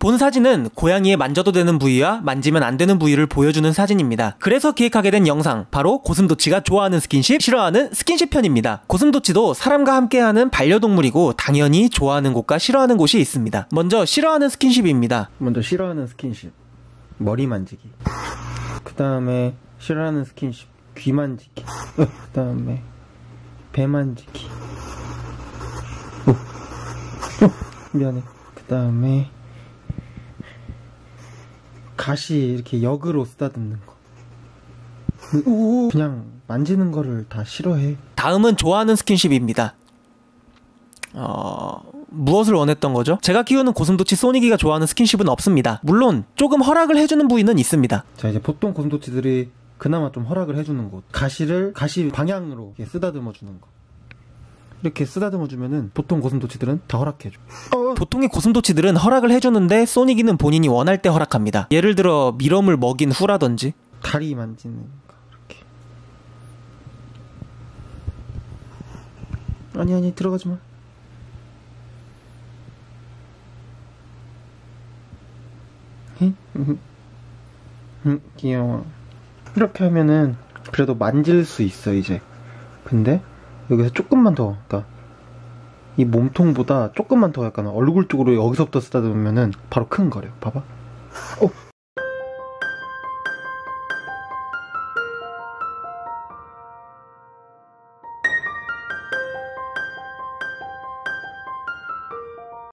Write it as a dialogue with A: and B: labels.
A: 본 사진은 고양이의 만져도 되는 부위와 만지면 안 되는 부위를 보여주는 사진입니다. 그래서 기획하게 된 영상, 바로 고슴도치가 좋아하는 스킨십, 싫어하는 스킨십 편입니다. 고슴도치도 사람과 함께하는 반려동물이고 당연히 좋아하는 곳과 싫어하는 곳이 있습니다. 먼저 싫어하는 스킨십입니다.
B: 먼저 싫어하는 스킨십, 머리 만지기. 그 다음에 싫어하는 스킨십, 귀 만지기. 그 다음에 배 만지기. 미안해. 그 다음에 가시 이렇게 역으로 쓰다듬는 거. 그냥 만지는 거를 다 싫어해.
A: 다음은 좋아하는 스킨십입니다. 무엇을 원했던 거죠? 제가 키우는 고슴도치 소니기가 좋아하는 스킨십은 없습니다. 물론 조금 허락을 해주는 부위는 있습니다.
B: 자, 이제 보통 고슴도치들이 그나마 좀 허락을 해주는 곳, 가시 방향으로 이렇게 쓰다듬어 주는 거. 이렇게 쓰다듬어 주면은 보통 고슴도치들은 다 허락해줘.
A: 보통의 고슴도치들은 허락을 해주는데 소니기는 본인이 원할 때 허락합니다. 예를 들어 밀웜을 먹인 후라든지
B: 다리 만지는 거 이렇게. 아니 들어가지 마. 귀여워. 이렇게 하면은 그래도 만질 수 있어 이제. 근데 여기서 조금만 더, 그러니까 이 몸통보다 조금만 더 약간 얼굴 쪽으로 여기서부터 쓰다듬으면은 바로 큰 거래요. 봐봐.